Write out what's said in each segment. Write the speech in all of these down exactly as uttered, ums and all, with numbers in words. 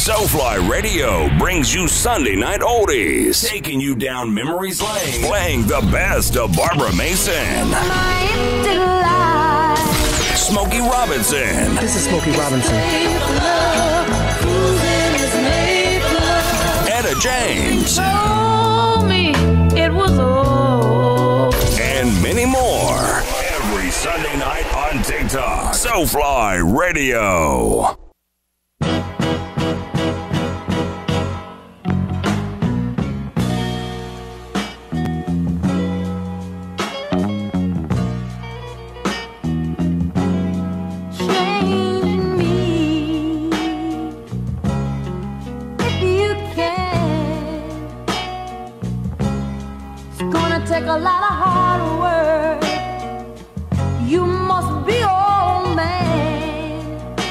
Soulfly Radio brings you Sunday Night Oldies, taking you down memories lane, playing the best of Barbara Mason, Smokey Robinson. This is Smokey Robinson. Etta James. Told me it was old. And many more. Every Sunday night on TikTok. Soulfly Radio. Take a lot of hard work. You must be old man.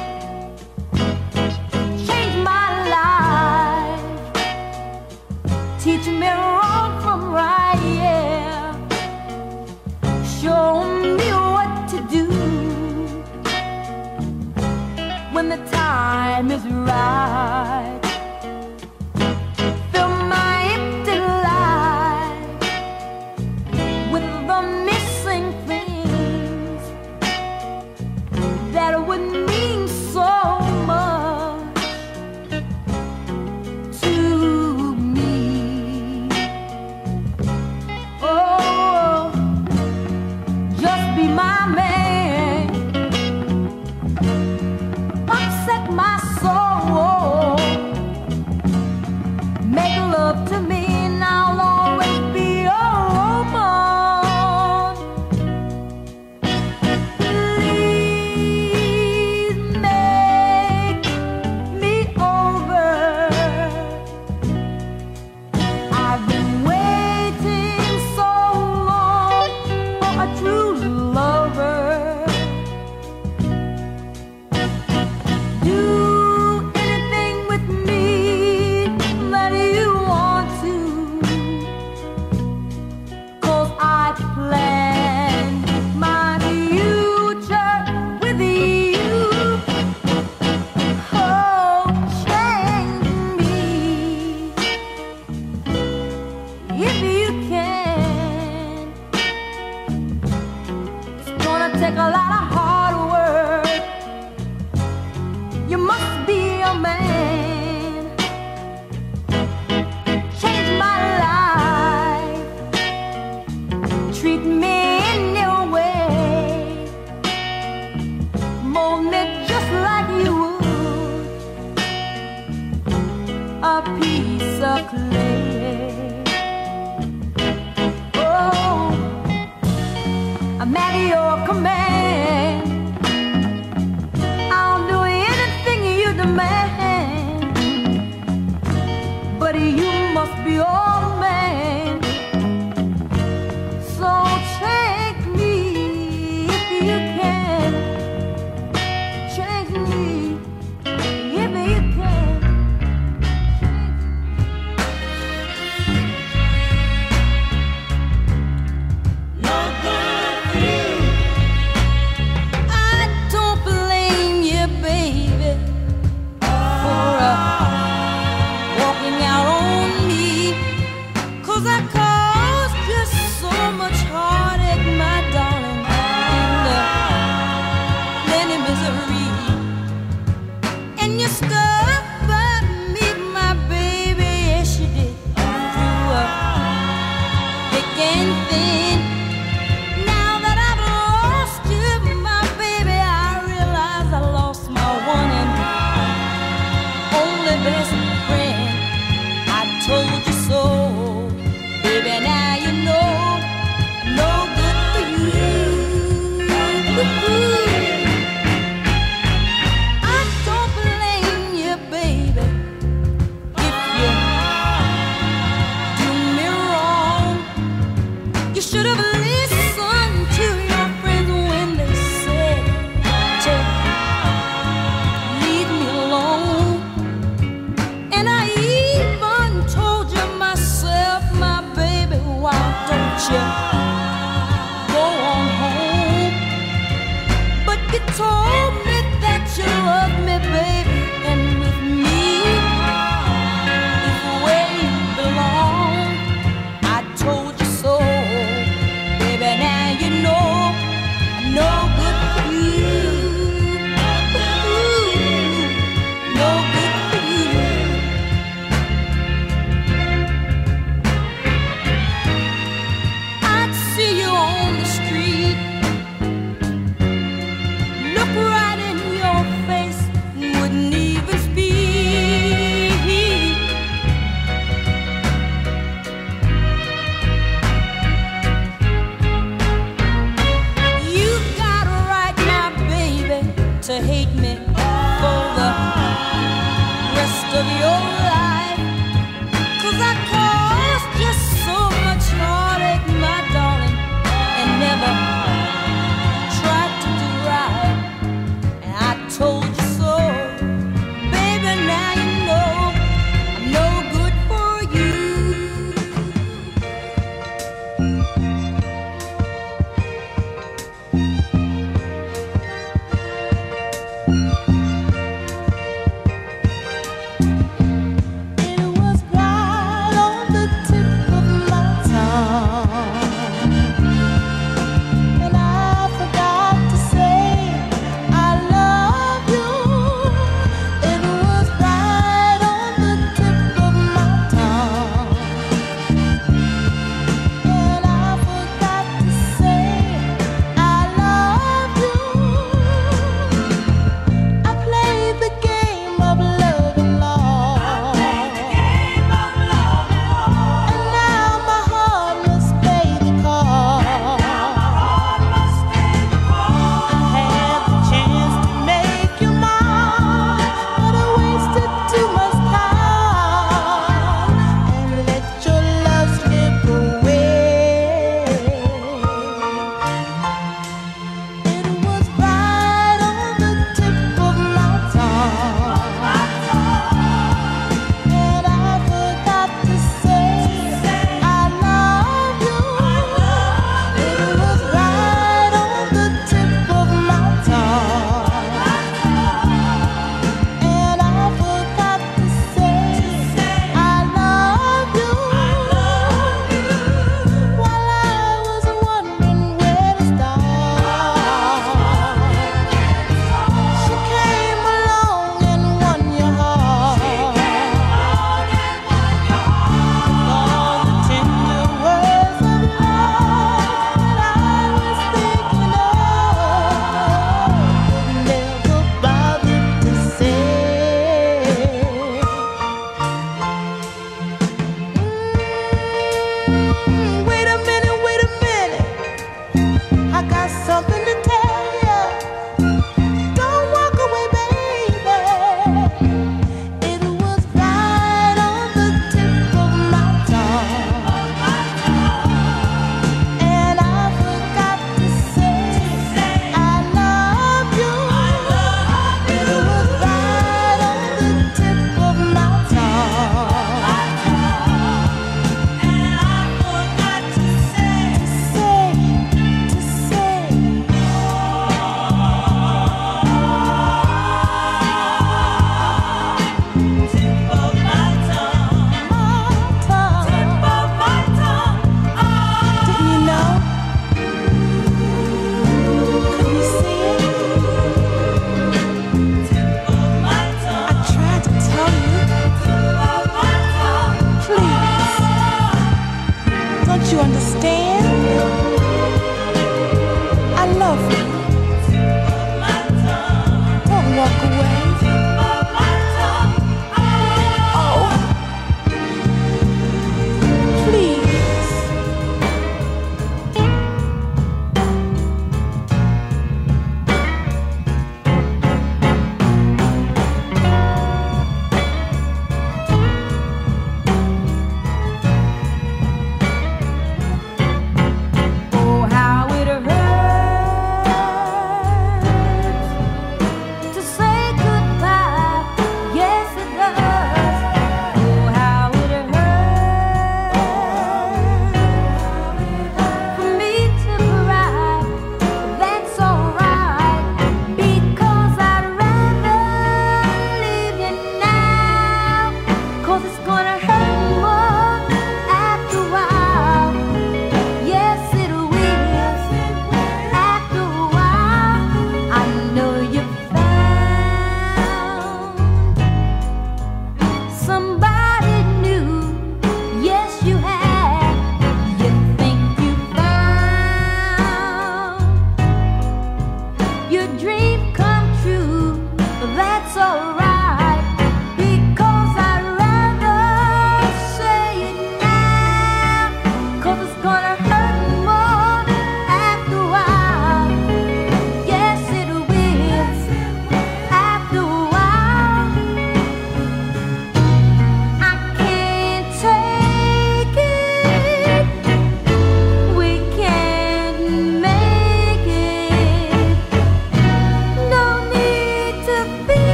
Change my life. Teach me wrong from right, yeah. Show me what to do when the time is right. of your life. 'Cause I caused you so much heartache, my darling, and never tried to do right. And I told you so, baby, now you know I'm no good for you.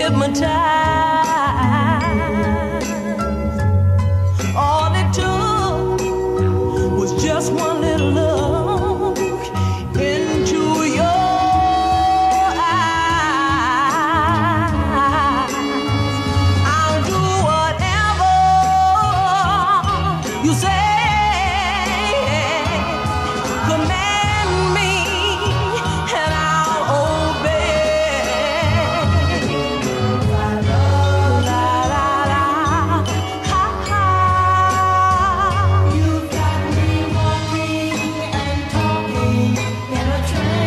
All it took was just one little look into your eyes. I'll do whatever you say. Command me and I'll obey. La, la, la, la. Ha, ha. You've got me walking and talking in a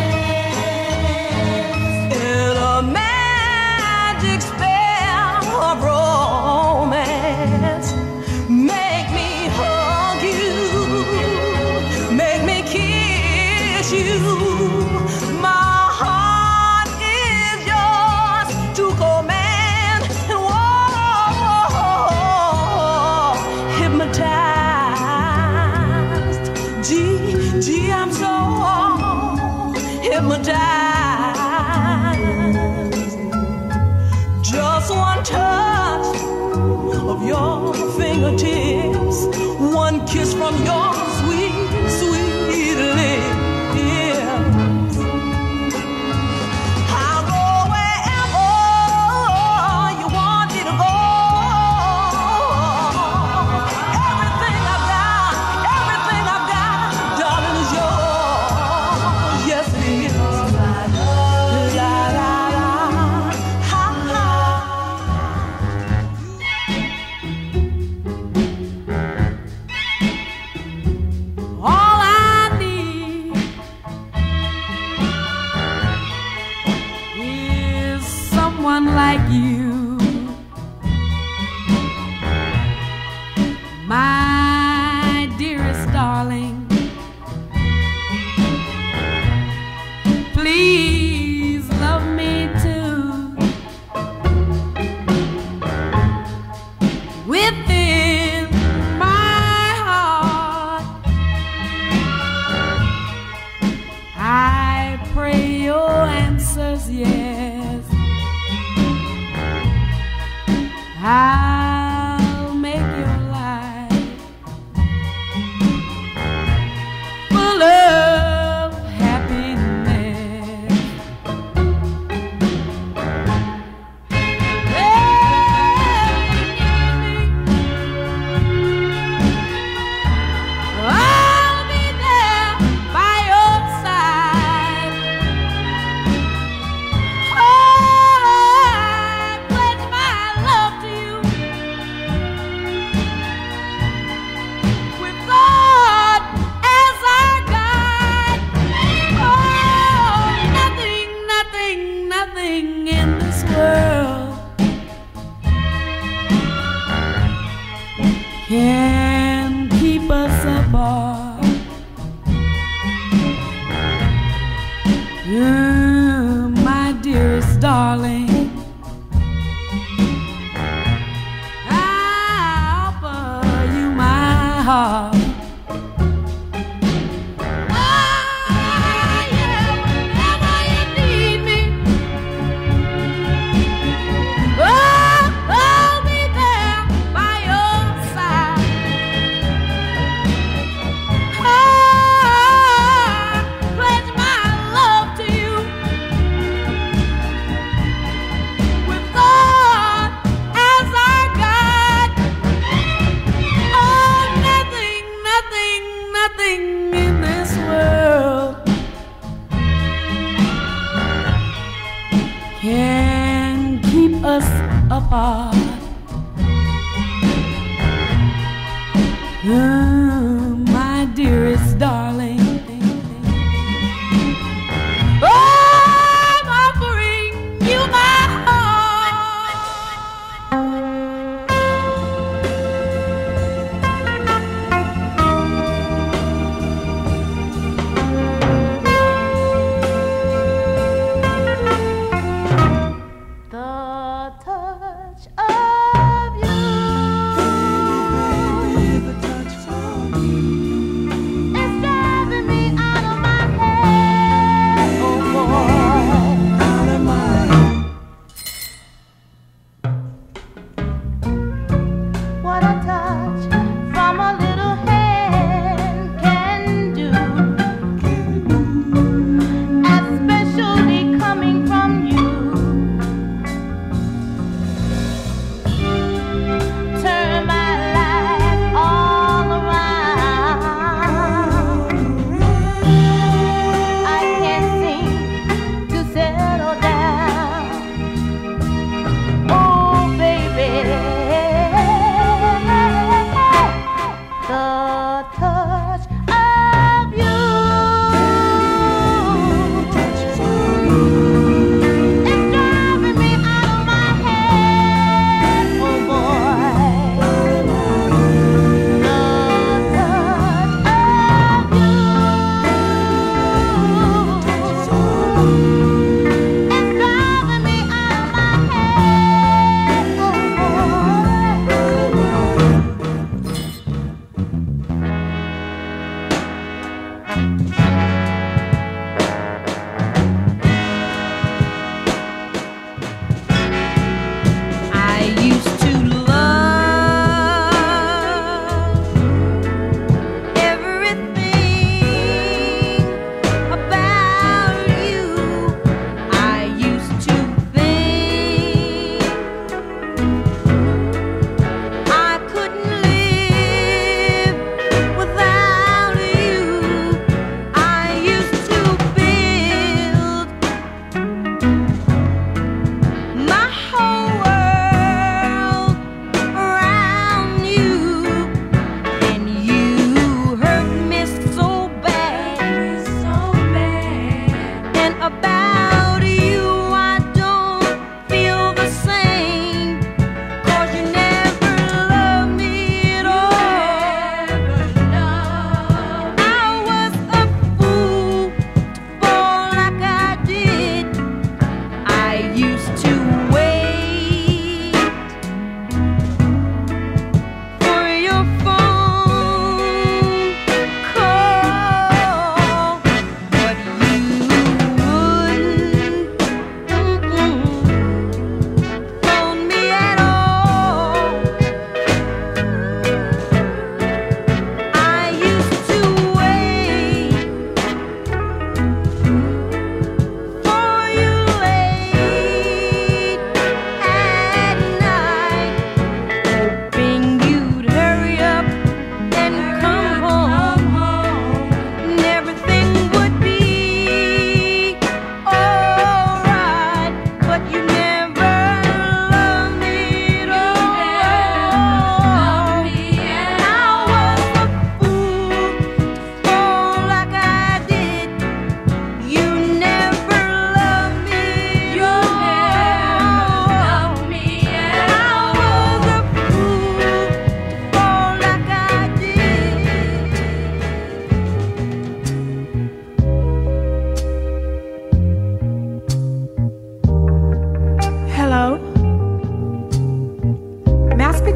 trance, in a magic spell of romance. Make me hug you, make me kiss you. My heart is yours to command, and whoa, hypnotized. Gee, gee, I'm so hypnotized. Just one touch of your fingertips, one kiss from your sweet, sweet lips. I'll go wherever you want me to go. Everything I've got, everything I've got, darling, is yours. Yes, it is. La, la, la, ha, ha. All I need is someone like you, my dearest darling. Please love me too. Within my heart, I pray your answer's yes. I'll make your life full of happiness. I'll be there by your side. Oh, I pledge my love to you, with God as our guide. Oh, nothing, nothing, nothing in this world can keep us apart. Mm, my dearest darling, I offer you my heart. Ah, yeah, whenever you need me, oh, I'll be there by your side. Ah, pledge my love to you, with God as our guide. Oh, nothing, nothing, nothing in this world can keep us apart. Mm, my dearest darling, oh, I'm offering you my heart. The touch of you, the touch of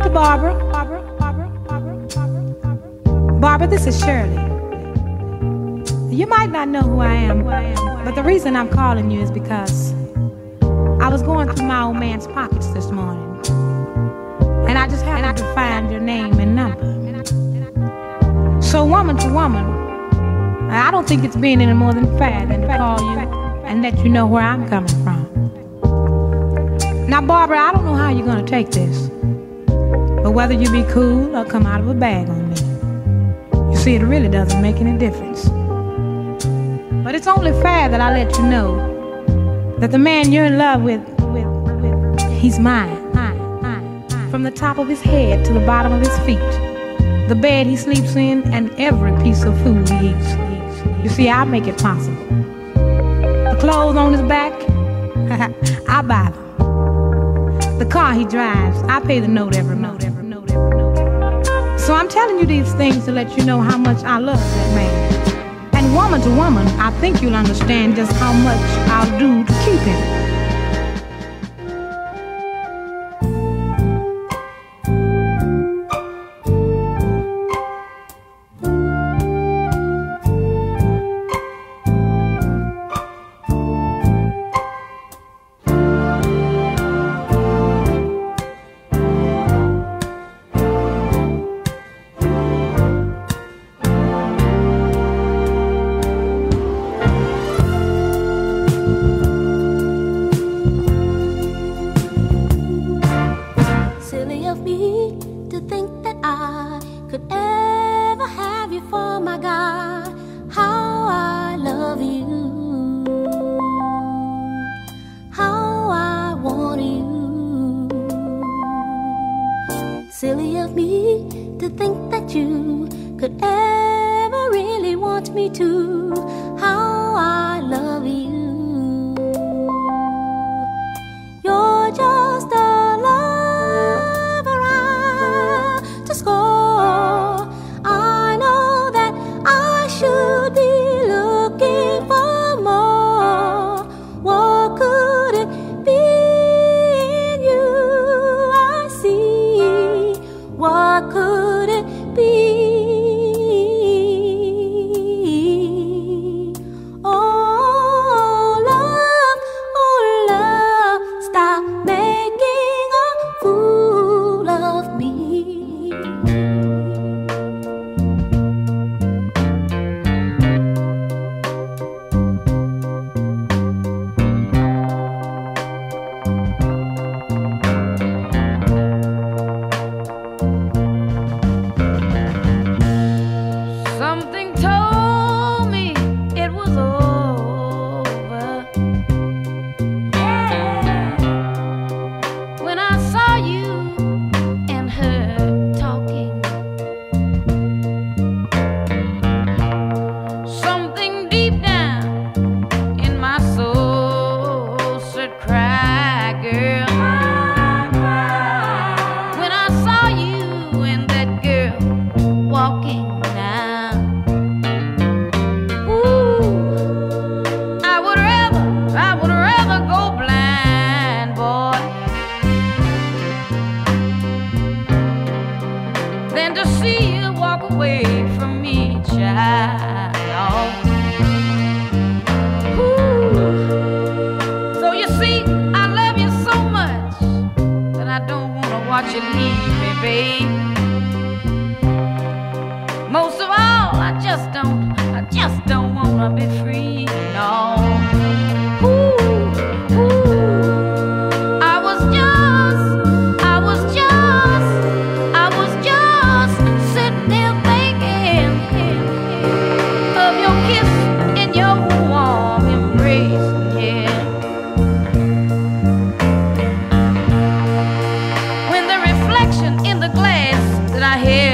to Barbara. Barbara, Barbara, Barbara, Barbara. Barbara, this is Shirley. You might not know who I am, but the reason I'm calling you is because I was going through my old man's pockets this morning, and I just happened to find your name and number. So woman to woman, I don't think it's being any more than fair than to call you and let you know where I'm coming from. Now, Barbara, I don't know how you're going to take this, but whether you be cool or come out of a bag on me, you see, it really doesn't make any difference. But it's only fair that I let you know that the man you're in love with, with, with he's mine, mine, mine, mine. From the top of his head to the bottom of his feet, the bed he sleeps in, and every piece of food he eats. You see, I make it possible. The clothes on his back, I buy them. The car he drives, I pay the note every note, every note, every note. So I'm telling you these things to let you know how much I love that man. And woman to woman, I think you'll understand just how much I'll do to keep him.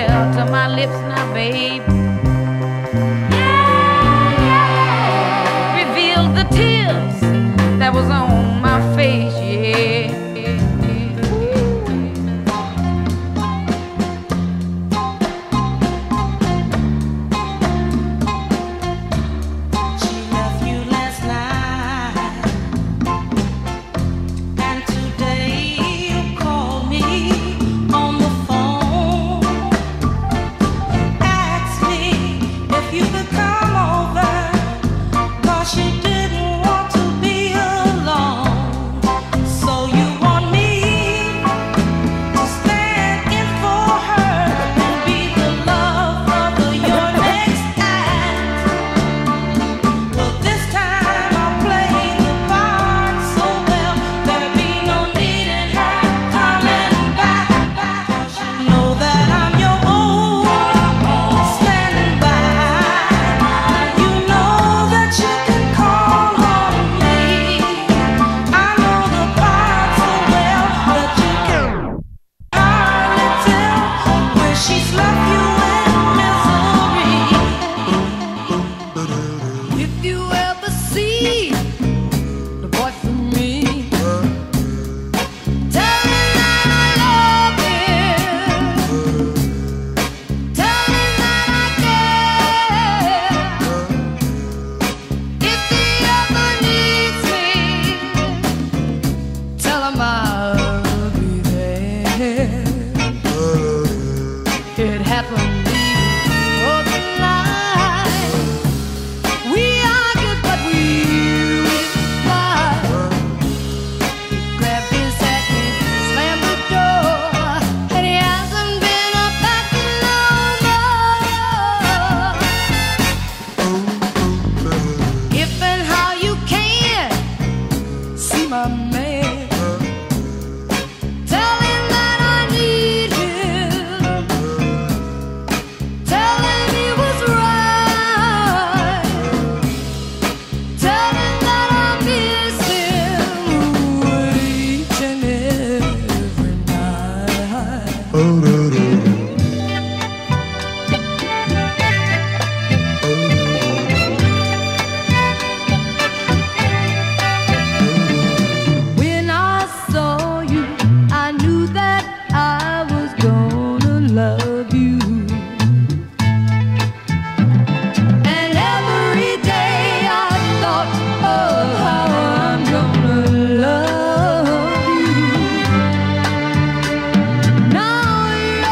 My lips now, babe. Yeah, yeah, yeah. When I saw you, I knew that I was gonna love you. And every day I thought, oh, how I'm gonna love you. Now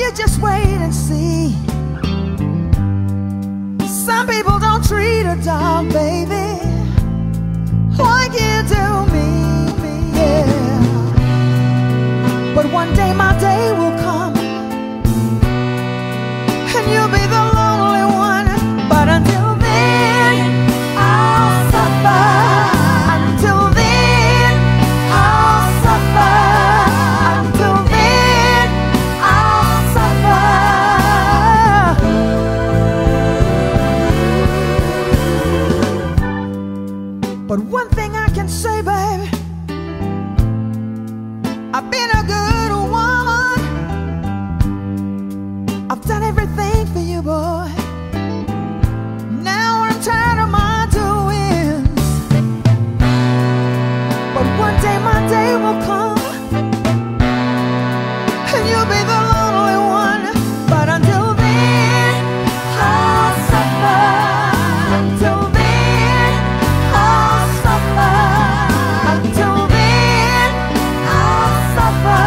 you just wait and see. Some people don't treat a dog, baby, like you do me, me, yeah. But one day my day will come, and you'll be the lonely one. But until then, I'll suffer. Until then, I'll suffer. Until then, I'll suffer. But one thing I can say, baby, I've been a good woman. I've done everything for you, boy. Now I'm tired of my doings. But one day my day will come, and you'll be the lonely one. But until then, I'll suffer. Until then, I'll suffer. Until then, I'll suffer.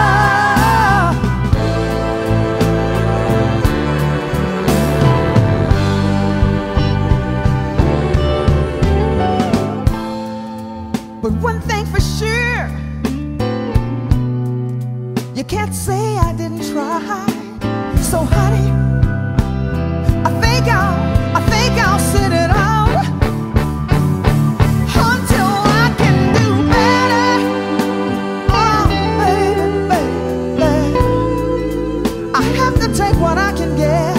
But one thing for sure, you can't say I didn't try. So honey, I think I'll, I think I'll sit it out until I can do better. Oh, baby, baby, I have to take what I can get.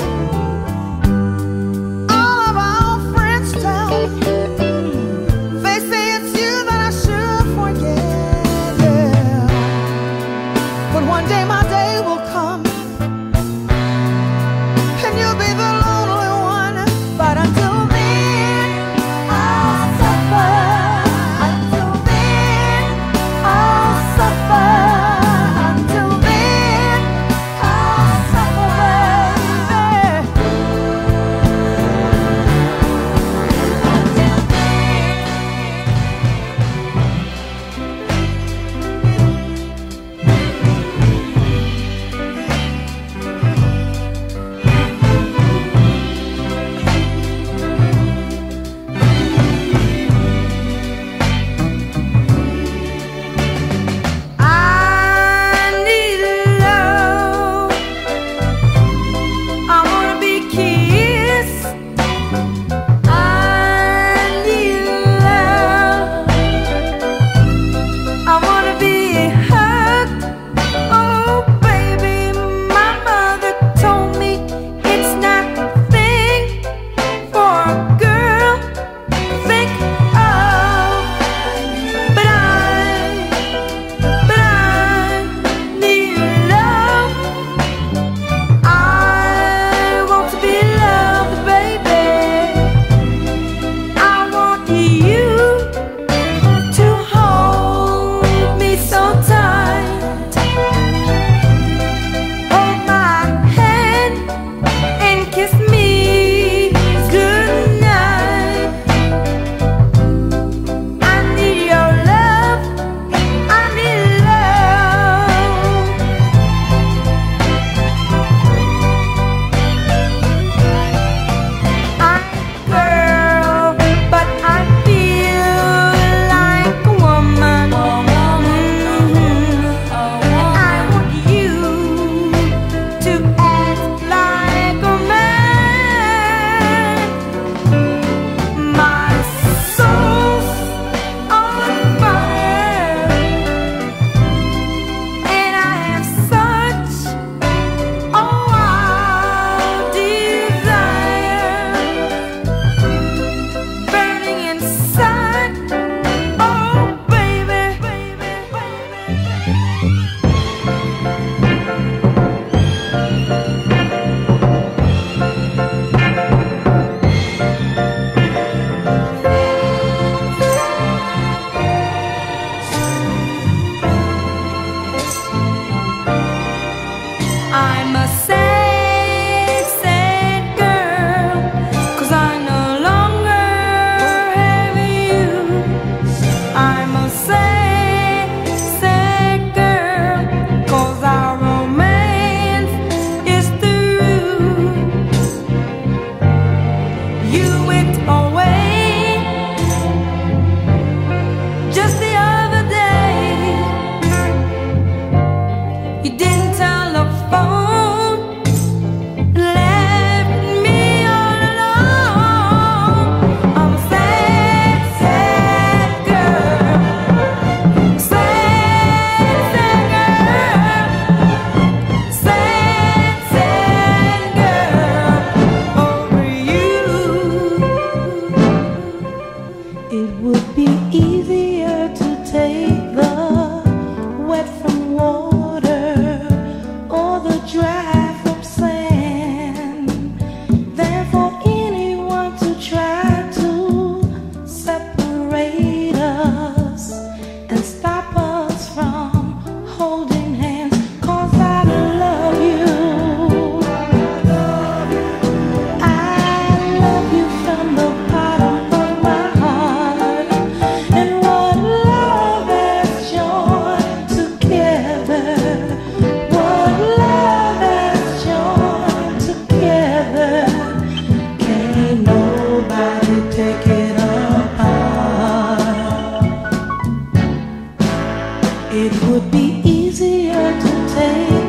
All of our old friends tell me, they say it's you that I should forget, yeah. But one day my day will come, It would be easier to take